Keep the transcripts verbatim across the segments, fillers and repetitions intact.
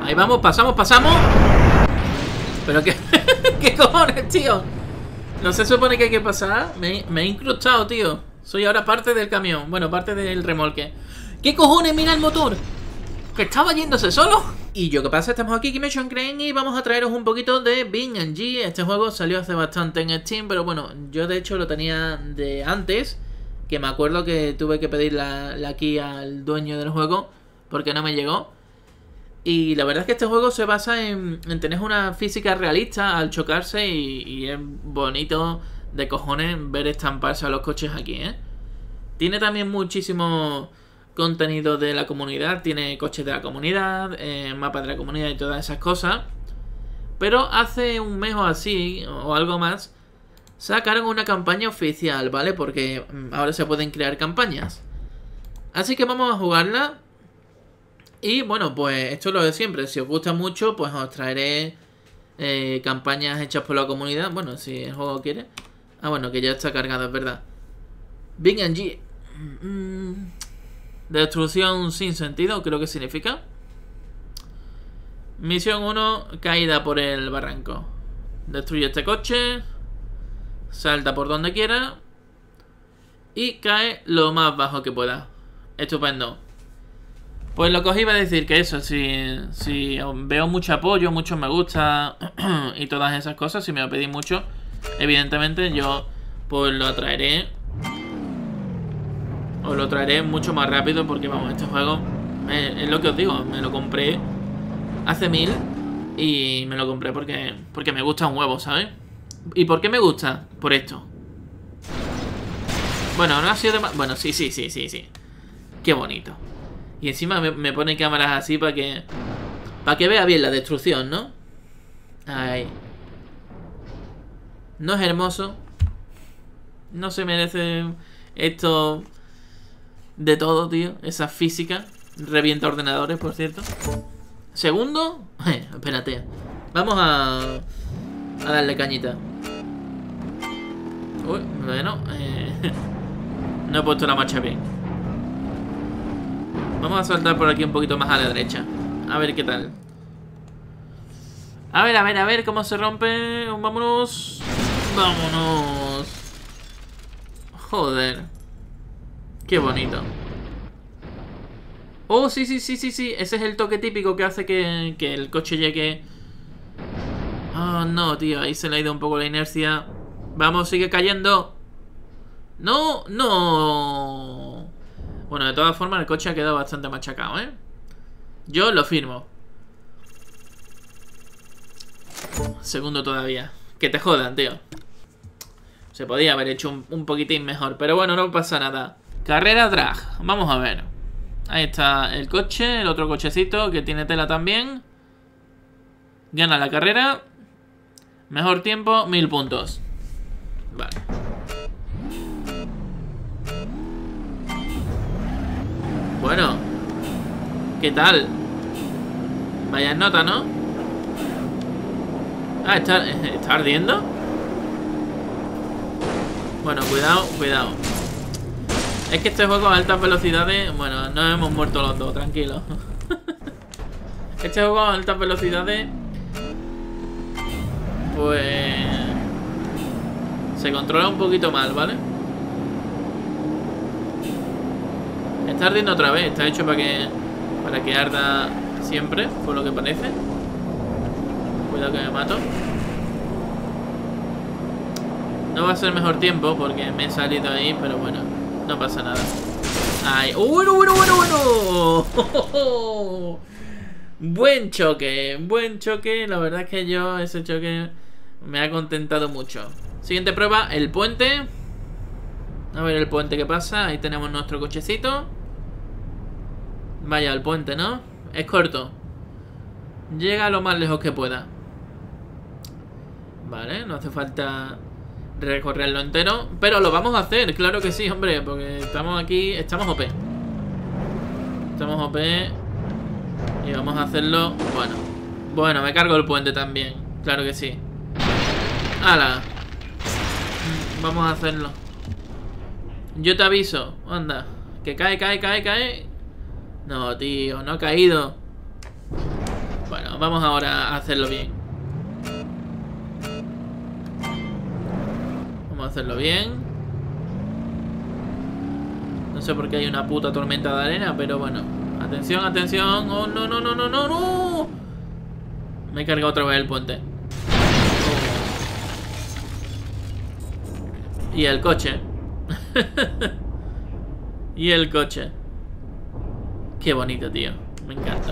Ahí vamos, pasamos, pasamos. Pero qué... ¿Qué cojones, tío? No se supone que hay que pasar. Me, me he incrustado, tío. Soy ahora parte del camión. Bueno, parte del remolque. ¿Qué cojones? Mira el motor. Que estaba yéndose solo. Y yo, ¿qué pasa? Estamos aquí, Kimation Crane, y vamos a traeros un poquito de Bing and G. Este juego salió hace bastante en Steam, pero bueno, yo de hecho lo tenía de antes. Que me acuerdo que tuve que pedir la, la key al dueño del juego porque no me llegó. Y la verdad es que este juego se basa en, en tener una física realista al chocarse y, y es bonito de cojones ver estamparse a los coches aquí, ¿eh? Tiene también muchísimo contenido de la comunidad, tiene coches de la comunidad, eh, mapas de la comunidad y todas esas cosas. Pero hace un mes o así, o algo más, sacaron una campaña oficial, ¿vale? Porque ahora se pueden crear campañas. Así que vamos a jugarla. Y bueno, pues esto es lo de siempre. Si os gusta mucho, pues os traeré eh, campañas hechas por la comunidad. Bueno, si el juego quiere. Ah, bueno, que ya está cargado, es verdad. Bing and G. Mm, destrucción sin sentido, creo que significa. Misión uno, caída por el barranco. Destruye este coche. Salta por donde quiera. Y cae lo más bajo que pueda. Estupendo. Pues lo que os iba a decir, que eso, si, si veo mucho apoyo, muchos me gusta y todas esas cosas, si me lo pedís mucho, evidentemente yo pues lo traeré. Os lo traeré mucho más rápido porque vamos, este juego es, es lo que os digo, me lo compré hace mil y me lo compré porque, porque me gusta un huevo, ¿sabes? ¿Y por qué me gusta? Por esto. Bueno, no ha sido demasiado... Bueno, sí, sí, sí, sí, sí. Qué bonito. Y encima me, me pone cámaras así para que... Para que vea bien la destrucción, ¿no? Ahí. ¿No es hermoso? No se merece esto de todo, tío. Esa física. Revienta ordenadores, por cierto. Segundo. Eh, espérate. Vamos a... A darle cañita. Uy, bueno. Eh, no he puesto la marcha bien. Vamos a saltar por aquí un poquito más a la derecha. A ver qué tal. A ver, a ver, a ver cómo se rompe. Vámonos. Vámonos. Joder. Qué bonito. Oh, sí, sí, sí, sí, sí. Ese es el toque típico que hace que, que el coche llegue. Oh, no, tío. Ahí se le ha ido un poco la inercia. Vamos, sigue cayendo. No, no. Bueno, de todas formas el coche ha quedado bastante machacado, ¿eh? Yo lo firmo. Segundo todavía. Que te jodan, tío. Se podía haber hecho un, un poquitín mejor. Pero bueno, no pasa nada. Carrera drag. Vamos a ver. Ahí está el coche. El otro cochecito que tiene tela también. Gana la carrera. Mejor tiempo, mil puntos. Vale. Bueno. ¿Qué tal? Vaya nota, ¿no? Ah, ¿está, ¿está ardiendo? Bueno, cuidado, cuidado. Es que este juego a altas velocidades... Bueno, no hemos muerto los dos, tranquilos. Este juego a altas velocidades... Pues... Se controla un poquito mal, ¿vale? Está ardiendo otra vez. Está hecho para que... Para que arda siempre, por lo que parece. Cuidado que me mato. No va a ser mejor tiempo porque me he salido ahí, pero bueno, no pasa nada. Ay, bueno, bueno, bueno, bueno. Buen choque, buen choque. La verdad es que yo ese choque me ha contentado mucho. Siguiente prueba, el puente. A ver el puente que pasa. Ahí tenemos nuestro cochecito. Vaya, el puente, ¿no? Es corto. Llega lo más lejos que pueda. Vale, no hace falta recorrerlo entero, pero lo vamos a hacer, claro que sí, hombre, porque estamos aquí, estamos O P. Estamos O P y vamos a hacerlo, bueno. Bueno, me cargo el puente también, claro que sí. ¡Hala! Vamos a hacerlo. Yo te aviso, anda. Que cae, cae, cae, cae. No, tío, no ha caído. Bueno. vamos ahora a hacerlo bien. Vamos a hacerlo bien. No sé por qué hay una puta tormenta de arena, pero bueno. Atención, atención. Oh, no, no, no, no, no, no. Me he cargado otra vez el puente. Oh. Y el coche. Y el coche. Qué bonito, tío. Me encanta.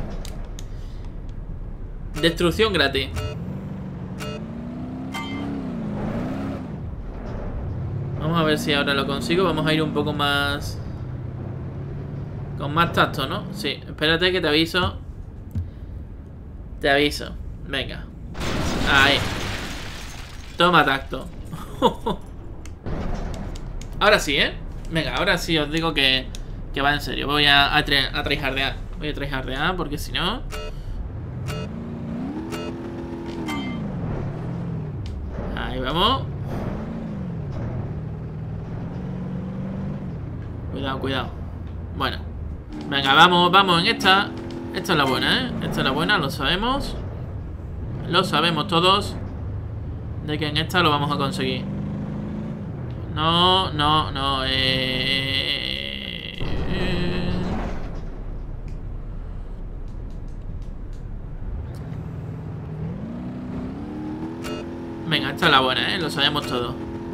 Destrucción gratis. Vamos a ver si ahora lo consigo. Vamos a ir un poco más... con más tacto, ¿no? Sí, espérate que te aviso. Te aviso. Venga. Ahí. Toma tacto. Ahora sí, ¿eh? Venga, ahora sí os digo que, que va en serio. Voy a, a, a tryhardear. Voy a tryhardear porque si no... Ahí vamos. Cuidado, cuidado. Bueno. Venga, vamos, vamos en esta. Esta es la buena, ¿eh? Esta es la buena, lo sabemos. Lo sabemos todos. De que en esta lo vamos a conseguir. No, no, no. Eh... eh... Venga, esta es la buena, ¿eh? Lo sabemos todos.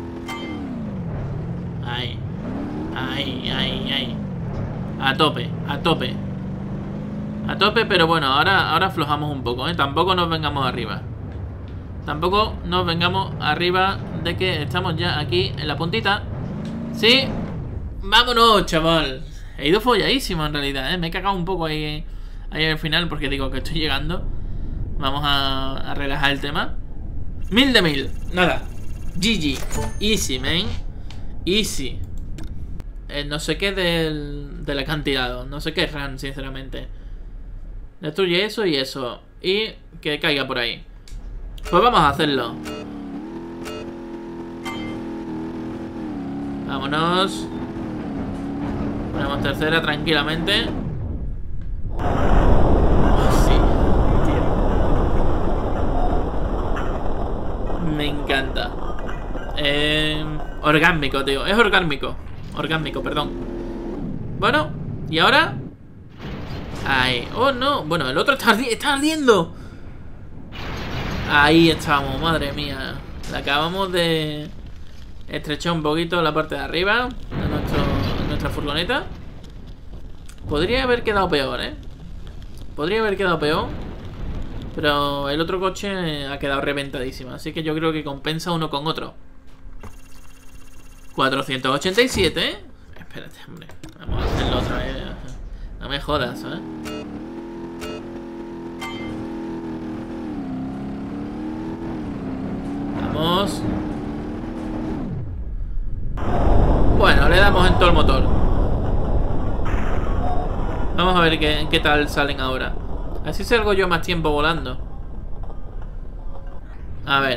Ahí. Ahí, ahí, ahí. A tope, a tope. A tope, pero bueno, ahora, ahora aflojamos un poco, ¿eh? Tampoco nos vengamos arriba. Tampoco nos vengamos arriba de que estamos ya aquí en la puntita. ¿Sí? ¡Vámonos, chaval! He ido folladísimo en realidad, ¿eh? Me he cagado un poco ahí, ahí al final porque digo que estoy llegando. Vamos a, a relajar el tema. Mil de mil. Nada. G G. Easy, man. Easy. Eh, no sé qué del, del acantilado. No sé qué run, sinceramente. Destruye eso y eso. Y que caiga por ahí. Pues vamos a hacerlo. Vámonos. Ponemos tercera tranquilamente. Sí, tío. Me encanta. Eh, orgánico, tío. Es orgánico. Orgánico, perdón. Bueno, ¿y ahora? Ahí. Oh, no. Bueno, el otro está, ardi está ardiendo. Ahí estamos, madre mía. Le acabamos de estrechar un poquito la parte de arriba de nuestro, nuestra furgoneta. Podría haber quedado peor, ¿eh? Podría haber quedado peor. Pero el otro coche ha quedado reventadísimo. Así que yo creo que compensa uno con otro. cuatrocientos ochenta y siete, ¿eh? Espérate, hombre. Vamos a hacerlo otra vez. No me jodas, ¿eh? Vamos. Bueno, le damos en todo el motor. Vamos a ver qué, qué tal salen ahora. Así salgo yo más tiempo volando. A ver.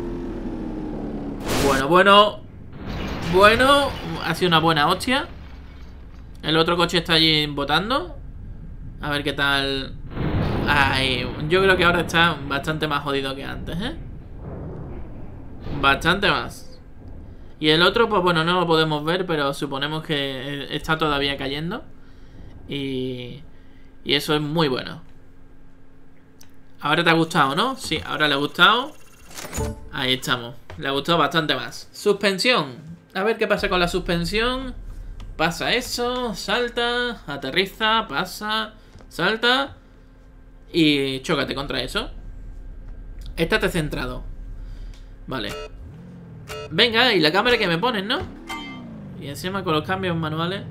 Bueno, bueno. Bueno, ha sido una buena hostia. El otro coche está allí botando. A ver qué tal. Ay, yo creo que ahora está bastante más jodido que antes, ¿eh? Bastante más. Y el otro, pues bueno, no lo podemos ver, pero suponemos que está todavía cayendo. Y, y eso es muy bueno. Ahora te ha gustado, ¿no? Sí, ahora le ha gustado. Ahí estamos. Le ha gustado bastante más. Suspensión. A ver qué pasa con la suspensión. Pasa eso, salta, aterriza, pasa, salta y chócate contra eso. Estate centrado. Vale. Venga, y la cámara que me ponen, ¿no? Y encima con los cambios manuales.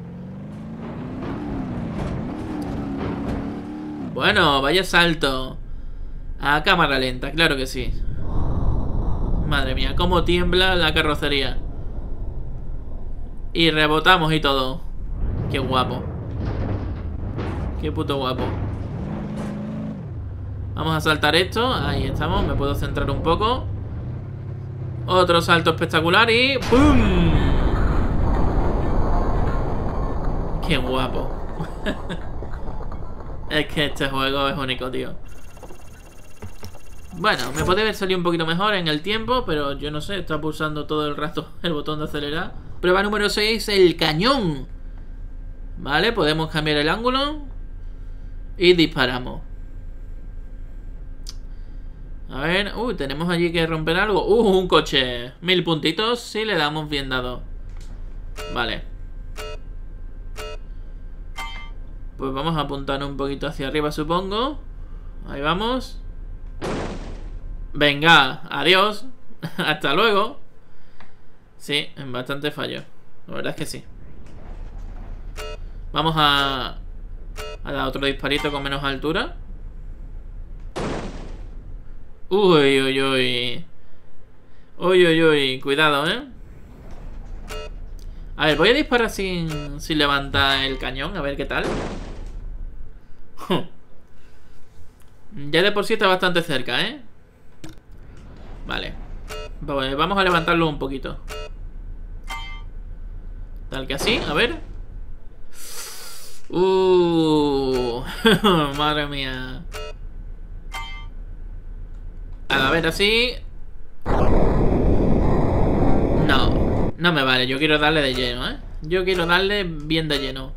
Bueno, vaya salto. A cámara lenta, claro que sí. Madre mía, cómo tiembla la carrocería. Y rebotamos y todo. Qué guapo. Qué puto guapo. Vamos a saltar esto. Ahí estamos, me puedo centrar un poco. Otro salto espectacular y ¡pum! Qué guapo. Es que este juego es único, tío. Bueno, me puede haber salido un poquito mejor en el tiempo, pero yo no sé, está pulsando todo el rato el botón de acelerar. Prueba número seis, el cañón. Vale, podemos cambiar el ángulo y disparamos. A ver, uy, tenemos allí que romper algo. Uh, un coche. Mil puntitos si le damos bien dado. Vale. Pues vamos a apuntar un poquito hacia arriba, supongo. Ahí vamos. Venga, adiós. Hasta luego. Sí, en bastante fallo. La verdad es que sí. Vamos a, a dar otro disparito con menos altura. Uy, uy, uy. Uy, uy, uy. Cuidado, ¿eh? A ver, voy a disparar sin, sin levantar el cañón. A ver qué tal. Ya de por sí está bastante cerca, ¿eh? Vale. Pues vamos a levantarlo un poquito. Tal que así, a ver. Uh, madre mía. A ver, así. No, no me vale, yo quiero darle de lleno, ¿eh? Yo quiero darle bien de lleno.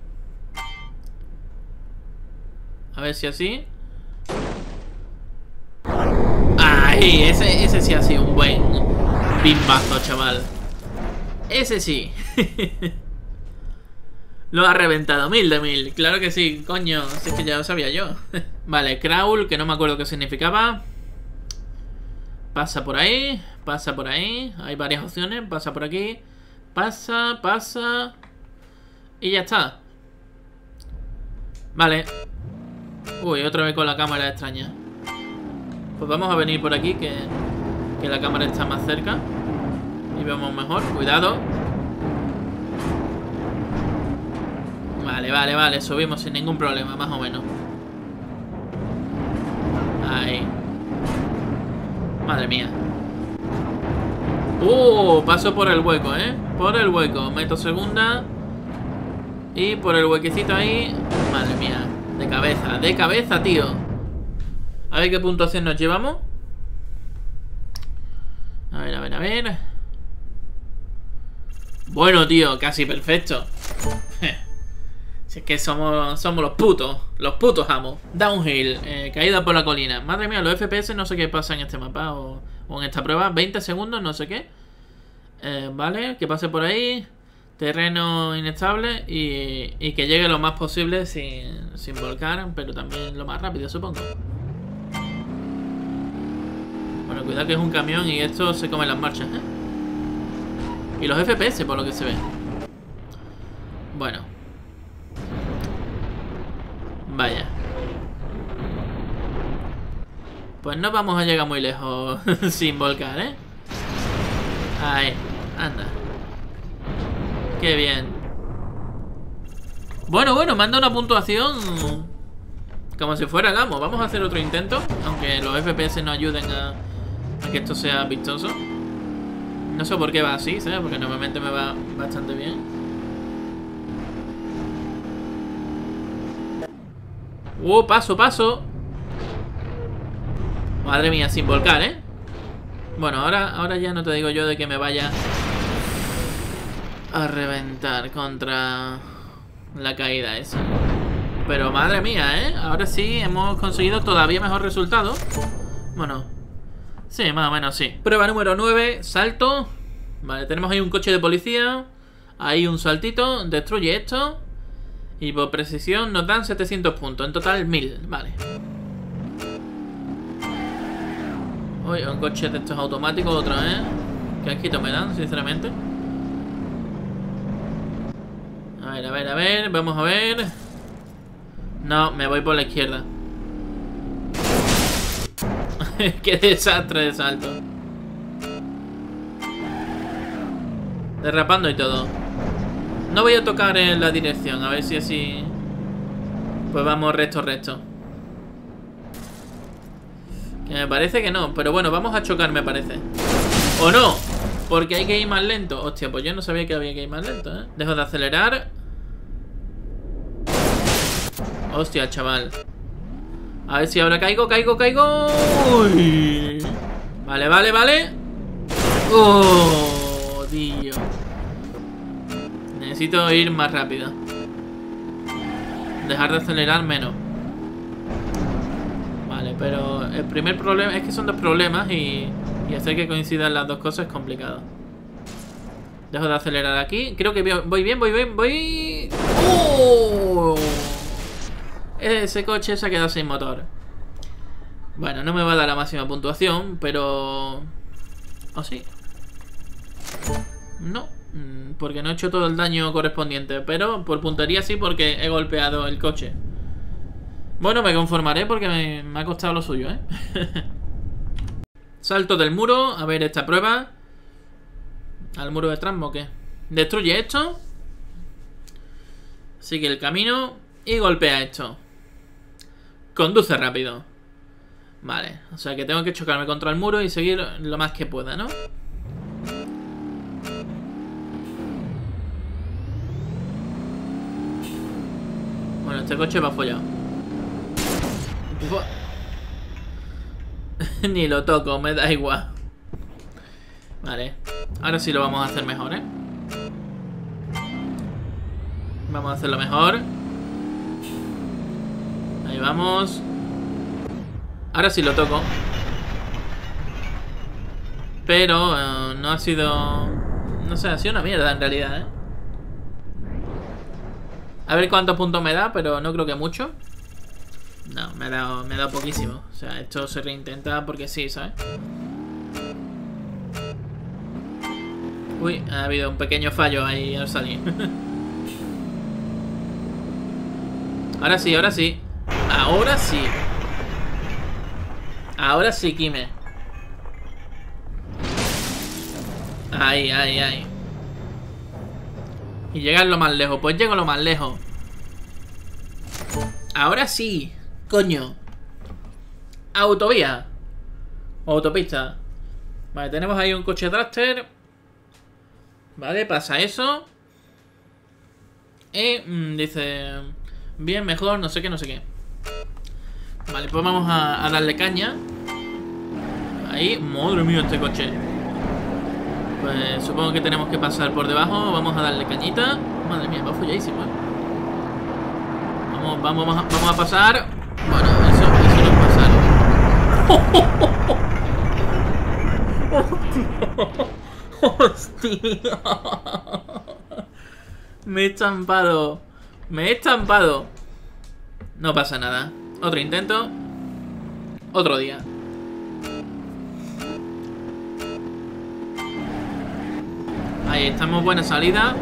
A ver si así. ¡Ay! Ese, ese sí ha sido un buen bimbazo, chaval. Ese sí. Lo ha reventado, mil de mil. Claro que sí, coño. Si es que ya lo sabía yo. Vale, crawl, que no me acuerdo qué significaba. Pasa por ahí, pasa por ahí. Hay varias opciones, pasa por aquí. Pasa, pasa. Y ya está. Vale. Uy, otra vez con la cámara extraña. Pues vamos a venir por aquí, que, que la cámara está más cerca y vemos mejor. Cuidado. Vale, vale, vale. Subimos sin ningún problema, más o menos. Ahí. Madre mía. Uh, paso por el hueco, ¿eh? Por el hueco. Meto segunda. Y por el huequecito ahí. Madre mía. De cabeza, de cabeza, tío. A ver qué puntuación nos llevamos. A ver, a ver, a ver. Bueno, tío, casi perfecto. Si es que somos, somos los putos. Los putos amos. Downhill, eh, caída por la colina. Madre mía, los F P S no sé qué pasa en este mapa o, o en esta prueba. veinte segundos, no sé qué. eh, Vale, que pase por ahí. Terreno inestable y, y que llegue lo más posible sin, sin volcar, pero también lo más rápido, supongo. Bueno, cuidado que es un camión y esto se come las marchas, ¿eh? Y los F P S, por lo que se ve. Bueno. Vaya. Pues no vamos a llegar muy lejos sin volcar, ¿eh? Ahí, anda. Qué bien. Bueno, bueno, manda una puntuación como si fuera el amo. Vamos a hacer otro intento, aunque los F P S no ayuden a, a que esto sea vistoso. No sé por qué va así, ¿sabes? Porque normalmente me va bastante bien. Uh, paso, paso. Madre mía, sin volcar, ¿eh? Bueno, ahora, ahora ya no te digo yo de que me vaya a reventar contra la caída esa. Pero madre mía, ¿eh? Ahora sí hemos conseguido todavía mejor resultado. Bueno, sí, más o menos sí. Prueba número nueve, salto. Vale, tenemos ahí un coche de policía. Ahí un saltito, destruye esto. Y por precisión nos dan setecientos puntos. En total mil, vale. Uy, un coche de estos automáticos otra vez. Qué asquito me dan, sinceramente. A ver, a ver, a ver, vamos a ver. No, me voy por la izquierda. Qué desastre de salto. Derrapando y todo. No voy a tocar en la dirección, a ver si así pues vamos recto, recto. Que me parece que no, pero bueno, vamos a chocar, me parece. ¡O no! Porque hay que ir más lento. Hostia, pues yo no sabía que había que ir más lento, ¿eh? Dejo de acelerar. Hostia, chaval. A ver si ahora caigo, caigo, caigo. Uy. Vale, vale, vale. Oh, tío. Necesito ir más rápido. Dejar de acelerar menos. Vale, pero el primer problema es que son dos problemas y, y hacer que coincidan las dos cosas es complicado. Dejo de acelerar aquí. Creo que voy bien, voy bien, voy... ¡Oh! Ese coche se ha quedado sin motor. Bueno, no me va a dar la máxima puntuación, pero... ¿Oh, sí? No, porque no he hecho todo el daño correspondiente. Pero por puntería sí, porque he golpeado el coche. Bueno, me conformaré porque me, me ha costado lo suyo, ¿eh? Salto del muro. A ver esta prueba. ¿Al muro de tramo o qué? Destruye esto. Sigue el camino y golpea esto. Conduce rápido. Vale, o sea que tengo que chocarme contra el muro y seguir lo más que pueda, ¿no? Bueno, este coche va follado. Ni lo toco, me da igual. Vale, ahora sí lo vamos a hacer mejor, ¿eh? Vamos a hacerlo mejor. Ahí vamos. Ahora sí lo toco. Pero uh, no ha sido... No sé, ha sido una mierda en realidad, ¿eh? A ver cuántos puntos me da, pero no creo que mucho. No, me ha dado, me ha dado poquísimo. O sea, esto se reintenta porque sí, ¿sabes? Uy, ha habido un pequeño fallo ahí al salir. Ahora sí, ahora sí. Ahora sí. Ahora sí, Kime. Ahí, ahí, ahí. Y llegar lo más lejos. Pues llego lo más lejos. Ahora sí. Coño. Autovía. O autopista. Vale, tenemos ahí un coche Dragster. Vale, pasa eso. Y mmm, dice... Bien, mejor, no sé qué, no sé qué. Vale, pues vamos a, a darle caña. Ahí, madre mía, este coche. Pues supongo que tenemos que pasar por debajo. Vamos a darle cañita. Madre mía, va folladísimo, ¿eh? Vamos, vamos, vamos a, vamos a pasar. Bueno, eso, eso no es pasar. Hostia. Me he estampado. Me he estampado. No pasa nada. Otro intento. Otro día. Ahí estamos, buena salida.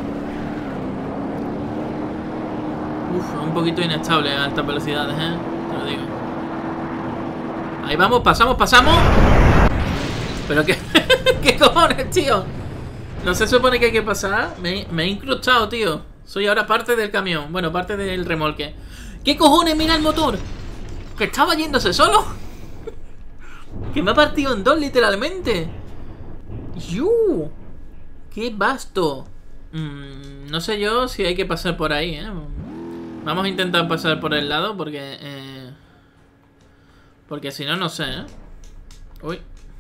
Uf, un poquito inestable a altas velocidades, ¿eh? Te lo digo. Ahí vamos, pasamos, pasamos. Pero qué... ¿Qué cojones, tío? No se supone que hay que pasar. Me, me he incrustado, tío. Soy ahora parte del camión. Bueno, parte del remolque. ¿Qué cojones? Mira el motor. Que estaba yéndose solo. Que me ha partido en dos, literalmente. ¡Yu! ¡Qué vasto! Mm, no sé yo si hay que pasar por ahí, ¿eh? Vamos a intentar pasar por el lado porque... Eh, porque si no, no sé, ¿eh? Uy.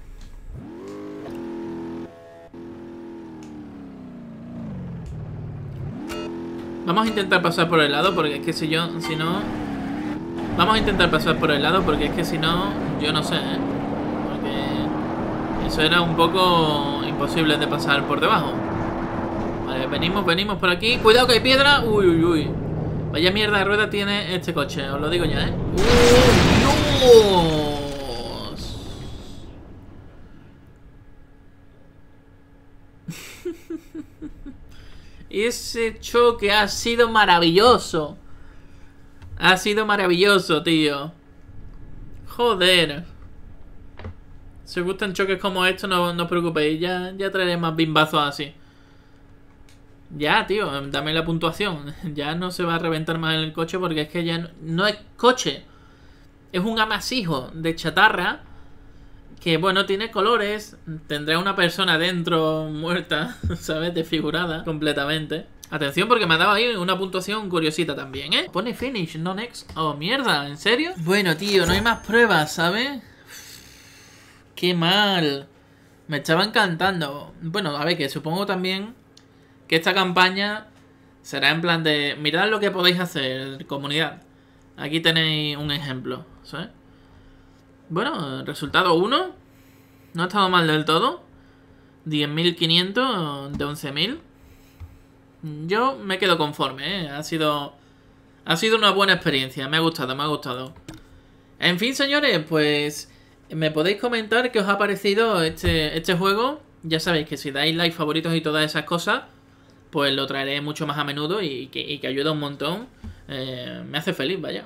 Vamos a intentar pasar por el lado porque es que si yo... Si no... Vamos a intentar pasar por el lado porque es que si no... Yo no sé, ¿eh? Porque... Eso era un poco imposible de pasar por debajo. Vale, venimos, venimos por aquí. Cuidado que hay piedra. Uy, uy, uy. Vaya mierda de rueda tiene este coche. Os lo digo ya, ¿eh? ¡Uy, Dios! Ese choque ha sido maravilloso. Ha sido maravilloso, tío. Joder. Si os gustan choques como estos, no, no os preocupéis. Ya, ya traeré más bimbazos así. Ya, tío, dame la puntuación. Ya no se va a reventar más en el coche porque es que ya no, no es coche. Es un amasijo de chatarra que, bueno, tiene colores. Tendrá una persona dentro muerta, ¿sabes? Desfigurada completamente. Atención porque me ha dado ahí una puntuación curiosita también, ¿eh? Pone finish, no next. Oh, mierda, ¿en serio? Bueno, tío, no hay más pruebas, ¿sabes? Qué mal. Me estaba encantando. Bueno, a ver, que supongo también que esta campaña será en plan de... Mirad lo que podéis hacer, comunidad. Aquí tenéis un ejemplo, ¿sabes? Bueno, resultado uno. No ha estado mal del todo. diez mil quinientos de once mil. Yo me quedo conforme, ¿eh? Ha sido... Ha sido una buena experiencia. Me ha gustado, me ha gustado. En fin, señores, pues... Me podéis comentar qué os ha parecido este, este juego. Ya sabéis que si dais like, favoritos y todas esas cosas, pues lo traeré mucho más a menudo y que, y que ayuda un montón. Eh, me hace feliz, vaya.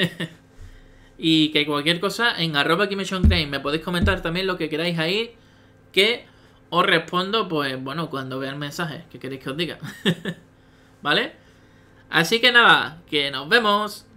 Y que cualquier cosa en arroba KimeSeanCrane me podéis comentar también lo que queráis ahí, que os respondo, pues bueno, cuando vea el mensaje que queréis que os diga. ¿Vale? Así que nada, que nos vemos.